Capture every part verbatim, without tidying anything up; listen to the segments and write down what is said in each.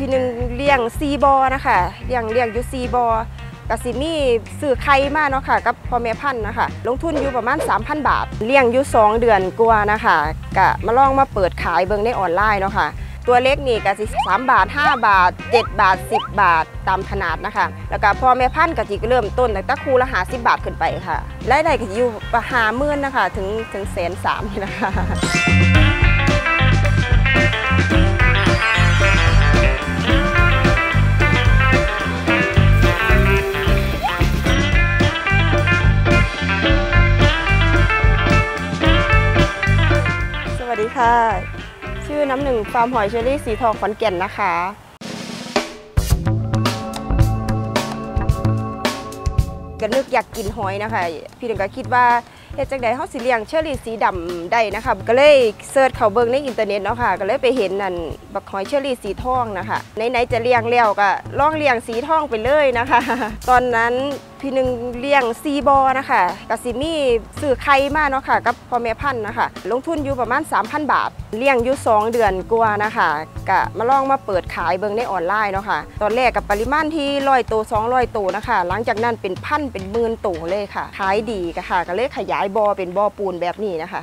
พี่หนึ่งเลี้ยงซีบอนะคะเลี้ยงเลี้ยงอยู่ซีบอกะสิมีซื้อไข่มาเนาะค่ะกับพ่อแม่พันธุ์นะคะลงทุนอยู่ประมาณ สามพัน บาทเลี้ยงอยู่สองเดือนกว่านะคะกะมาลองมาเปิดขายเบิ่งในออนไลน์เนาะค่ะตัวเล็กนี่ก็สิสามบาทห้าบาทเจ็ดบาทสิบบาทตามขนาดนะคะแล้วก็พ่อแม่พันธุ์ก็สิเริ่มต้นตั้งแต่คู่ละห้าสิบบาทขึ้นไปค่ะรายได้ก็อยู่ประมาณห้าหมื่นนะคะถึงถึงแสนสามนี่นะคะสวัสดีค่ะชื่อน้ำหนึ่งฟาร์มหอยเชอรี่สีทองขอนแก่นนะคะก็นึกอยากกินหอยนะคะพี่หนึ่งก็คิดว่าเฮ็ดจังได๋เฮาสิเลี้ยงเชอรี่สีดำได้นะคะก็เลยเสิร์ชเข้าเบิ่งในอินเทอร์เน็ตเนาะค่ะก็เลยไปเห็นนั่นบักหอยเชอรี่สีทองนะคะไหนๆจะเลี้ยงแล้วก็ลองเลี้ยงสีทองไปเลยนะคะตอนนั้นพี่หนึ่งเลี้ยงซีบอนะคะกะสิมีซื้อไข่มาเนาะค่ะกับพ่อแม่พันธุ์นะคะลงทุนอยู่ประมาณ สามพัน บาทเลี้ยงอยู่สองเดือนกว่านะคะกะมาลองมาเปิดขายเบิ่งในออนไลน์เนาะค่ะตอนแรกกับปริมาณที่ร้อยตัวสองร้อยตัวนะคะหลังจากนั้นเป็นพันเป็นหมื่นตัวเลยค่ะขายดีก็ค่ะก็เลยขยายบ่อเป็นบ่อปูนแบบนี้นะคะ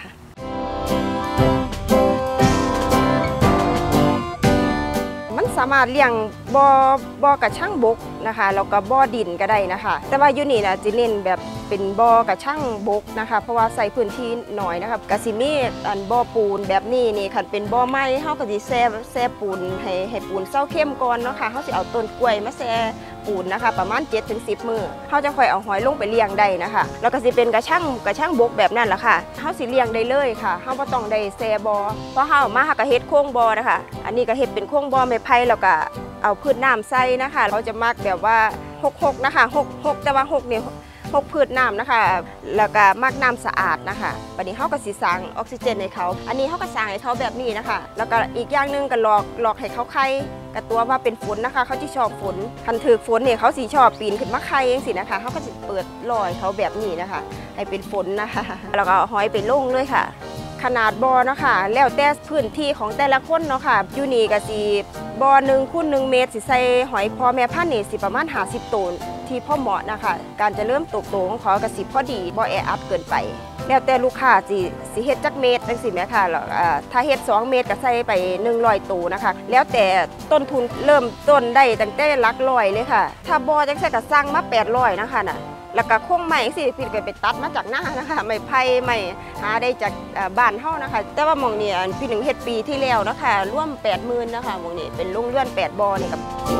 มันสามารถเลี้ยงบ่อบ่อกระชั่งบกนะคะแล้วก็บ่อดินก็ได้นะคะแต่ว่าอยู่นี่นะจะเน้นแบบเป็นบ่อกระชั่งบกนะคะเพราะว่าใส่พื้นที่หน่อยนะคะกะสิมีอันบ่อปูนแบบนี้นี่คันเป็นบ่อไม้เฮาก็สิแซ่แซ่ปูนให้ให้ปูนเศร้าเข้มก่อนเนาะค่ะเฮาสิเอาต้นกล้วยมาแซ่ปูนนะคะประมาณ เจ็ดถึงสิบ มื้อเฮาจะค่อยเอาหอยลงไปเลี้ยงได้นะคะแล้วก็สิเป็นกระชั่งกระชั่งบกแบบนั้นแหละค่ะเฮาสิเลี้ยงได้เลยค่ะเฮาบ่ต้องได้แซ่บ่อเพราะเฮามาเฮาก็เฮ็ดโค้งบ่อนะคะอันนี้ก็เฮ็ดเป็นโค้งบ่อไม้ไผ่แล้วก็เอาพืชน้ำใส่นะคะเขาจะมักแบบว่าหกหกนะคะหกหกแต่ว่าหกเนี่ยหกพืชน้ำนะคะแล้วก็มักน้ำสะอาดนะคะวันนี้เขาก็สีสร้างออกซิเจนให้เขาอันนี้เขาก็สร้างให้เขาแบบนี้นะคะแล้วก็อีกอย่างหนึ่งก็หลอกหลอกให้เขาไข่กับตัวว่าเป็นฝนนะคะเขาที่ชอบฝนคันถือฝนเนี่ยเขาสีชอบปีนขึ้นมาไข่เองสินะคะเขาก็จะเปิดลอยเขาแบบนี้นะคะให้เป็นฝนนะคะแล้วก็หอยไปลงเลยค่ะขนาดบ่อเนาะค่ะแล้วแต่พื้นที่ของแต่ละคนเนาะค่ะอยู่นี่ก็สิบ่อหนึ่งคูณหนึ่งเมตรสิใส่หอยพ่อแม่พันธุ์นี่สิประมาณห้าสิบตัวที่พ่อเหมาะนะคะการจะเริ่มโตโตของเขาก็สิพอดีบ่แออัดเกินไปแล้วแต่ลูกค้าสิสิเฮ็ดจักเมตรจังซี่แม่ค่ะแล้วถ้าเฮ็ดสองเมตรก็ใส่ไปหนึ่งร้อยตัวนะคะแล้วแต่ต้นทุนเริ่มต้นได้ตั้งแต่หลักร้อยเลยค่ะถ้าบ่จังซี่ก็สั่งมาแปดร้อยนะคะน่ะแล้วก็โค้งใหม่สิพี่ก็ไปตัดมาจากหน้านะคะไม่ไผ่ไม่หาได้จากบ้านเฮานะคะแต่ว่าหม่องนี้พี่หนึ่งเฮ็ดปีที่แล้วนะคะร่วม แปดหมื่น นะคะหม่องนี้เป็นโรงเรือนแปดบ่อนี่กับ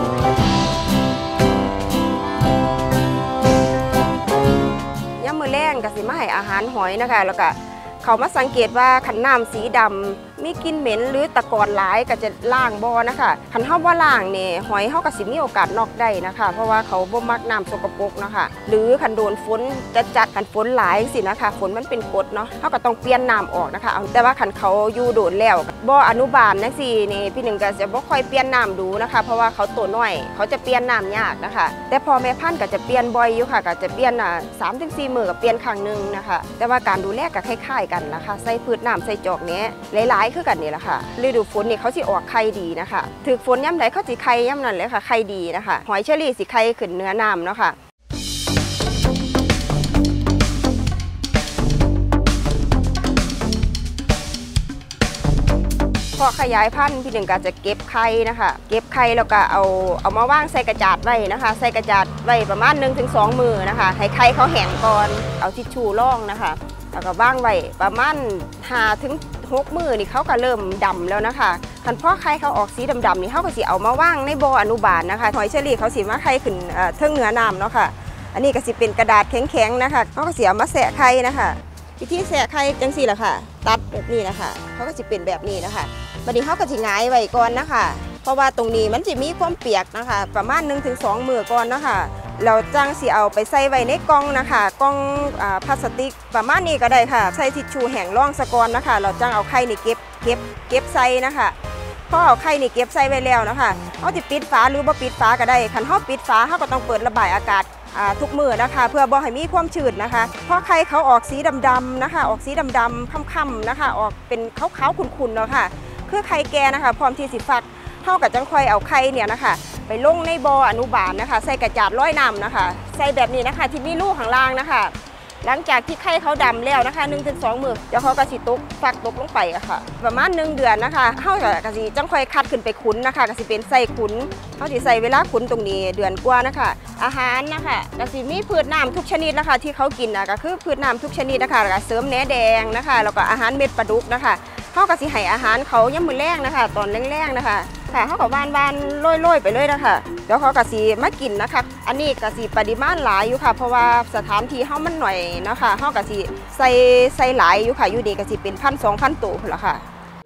ยามมื้อแลงก็สิมาให้อาหารหอยนะคะแล้วก็เขามาสังเกตว่าขันน้ำสีดำมีกลิ่นเหม็นหรือตะกอนหลายก็จะล้างบ่อนะคะขันเฮาว่าล้างเนี่ยหอยเฮาก็สิมีโอกาสนอกได้นะคะเพราะว่าเขาบ่มักน้ำสกปรกนะคะหรือขันโดนฝนจะจัดขันฝนหลายสินะคะฝนมันเป็นกรดเนาะเฮาก็ต้องเปลี่ยนน้ำออกนะคะแต่ว่าขันเขาอยู่โดนแล้วบ่ออนุบาลจังซี่นี่พี่หนึ่งก็จะบ่ค่อยเปลี่ยนน้ำดูนะคะเพราะว่าเขาตัวน้อยเขาจะเปลี่ยนน้ำยากนะคะแต่พอแม่พันธุ์ก็จะเปลี่ยนบ่อยอยู่ค่ะก็จะเปลี่ยนอ่ะ สามถึงสี่ มื้อก็เปลี่ยนครั้งนึงนะคะแต่ว่าการดูแลก็คล้ายๆกันนะคะใส่พืชน้ำใส่จอกเนี้ยหลายๆคือกันนี่แหละค่ะฤดูฝนนี่เขาสิออกไข่ดีนะคะถึกฝนย่ำไหนเขาสิไข่ย่ำนั้นเลยค่ะไข่ดีนะคะหอยเชอรี่สิไข่ขึ้นเนื้อน้ำเนาะค่ะพอขยายพันธุ์พี่หนึ่งก็จะเก็บไข่นะคะเก็บไข่แล้วก็เอาเอามาว่างใส่กระจาดไว้นะคะใส่กระจาดไว้ประมาณ หนึ่งถึงสอง มื้อนะคะให้ไข่เขาแห้งก่อนเอาทิชชู่รองนะคะแล้วก็ว่างไว้ประมาณห้าถึงหก มื้อนี่เขาก็เริ่มดำแล้วนะคะคันพ่อไข่เขาออกสีดำๆนี่เขาก็สิเอามาว่างในบ่ออนุบาลนะคะหอยเชอรี่เขาสิมาไข่ขึ้นเทิงเหนือน้ำเนาะค่ะอันนี้ก็สิเป็นกระดาษแข็งๆนะคะเขาก็สิเอามาแสะไข่นะคะวิธีแสะไข่จังซี่แหละค่ะตัดแบบนี้นะคะเขาก็สิเป็นแบบนี้นะคะบัดนี้เขาก็สิหงายไว้ก่อนนะคะเพราะว่าตรงนี้มันจะมีความเปียกนะคะประมาณ หนึ่งถึงสอง มื้อก่อนนะคะเราจังสิเอาไปใส่ไว้ในกล่องนะคะกล่องพลาสติกประมาณนี้ก็ได้ค่ะใส่ทิชชู่แห้งรองสะก่อนนะคะเราจังเอาไข่นี่เก็บเก็บเก็บใส่นะคะพอเอาไข่นี่เก็บใส่ไว้แล้วนะคะเขาจะปิดฝาหรือบ่ปิดฝาก็ได้คันเขาปิดฝาเขาก็ต้องเปิดระบายอากาศทุกมื้อนะคะเพื่อบ่ให้มีความชื้นนะคะเพราะไข่เขาออกสีดำๆนะคะออกสีดำๆค่ำๆนะคะออกเป็นขาวๆขุ่นๆเนาะค่ะคือไข่แก่นะคะพร้อมที่สิฟักเท่ากับจังค่อยเอาไข่เนี่ยนะคะไปลงในบ่ออนุบาลนะคะใส่กระจาดร้อยน้ำนะคะใส่แบบนี้นะคะที่มีลูกข้างล่างนะคะหลังจากที่ไข่เขาดำแล้วนะคะหนึ่งถึงสองมือเดี๋ยวเขากระสิตกฟักตกลงไปอะค่ะประมาณหนึ่งเดือนนะคะเขากระสิจังค่อยคัดขึ้นไปขุนนะคะกระสิเป็นใส่ขุนเขาสิใส่เวลาขุนตรงนี้เดือนกว่านะคะอาหารนะคะกระสิมีพืชน้ำทุกชนิดนะคะที่เขากินนะก็คือพืชน้ำทุกชนิดนะคะแล้วก็เสริมแหนแดงนะคะแล้วก็อาหารเม็ดปลาดุกนะคะเขาก็สิให้อาหารเขาย่ำมือแรงนะคะตอนแรงๆนะคะค่ะเขาก็วานวานโรยๆไปเลยนะคะเดี๋ยวเขาก็สิมากินนะคะอันนี้ก็สิปริมาณหลายอยู่ค่ะเพราะว่าสถานที่เขามันหน่อยนะคะเขาก็สิใส่ใส่หลายอยู่ค่ะอยู่ดีก็สิเป็นพันสองพันตัวพุ่นละค่ะ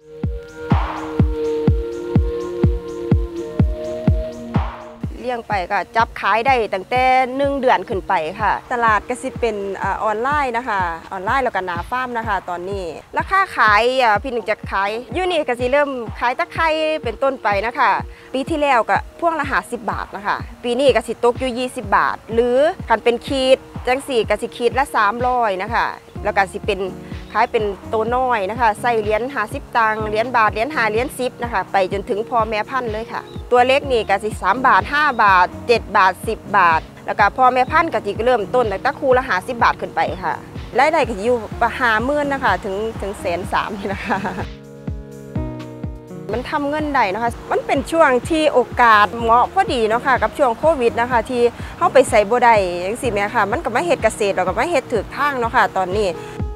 เลี้ยงไปก็จับขายได้ตั้งแต่หนึ่งเดือนขึ้นไปค่ะตลาดก็สิเป็นออนไลน์นะคะออนไลน์แล้วก็หนาฟาร์มนะคะตอนนี้ราคาขายพี่หนึ่งจะขายยูนี่ก็สิเริ่มขายตะไคร้เป็นต้นไปนะคะปีที่แล้วก็พวงละห้าสิบบาทนะคะปีนี้ก็สิตกอยู่ยี่สิบบาทหรือคันเป็นขีดจังสี่ก็สิขีดละสามร้อยนะคะแล้วก็สิเป็นขายเป็นตัวน้อยนะคะใส่เหรียญห้าสิบตังค์เหรียญบาทเหรียญห้าเหรียญสิบนะคะไปจนถึงพอแม่พันธุ์เลยค่ะตัวเล็กนี่ก็สิสามบาทห้าบาทเจ็ดบาทสิบบาทแล้วก็พอแม่พันธุ์ก็สิเริ่มต้นตั้งแต่คู่ละห้าสิบบาทขึ้นไปค่ะรายได้ก็อยู่ประมาณหมื่นนะคะถึงถึงแสนสามนี่นะคะมันทำเงินได้นะคะมันเป็นช่วงที่โอกาสเหมาะพอดีเนาะค่ะกับช่วงโควิดนะคะที่เข้าไปใส่บ่ได้จังซี่แม่ค่ะมันก็มาเฮ็ดเกษตรแล้วก็มาเฮ็ดถูกทางเนาะค่ะตอนนี้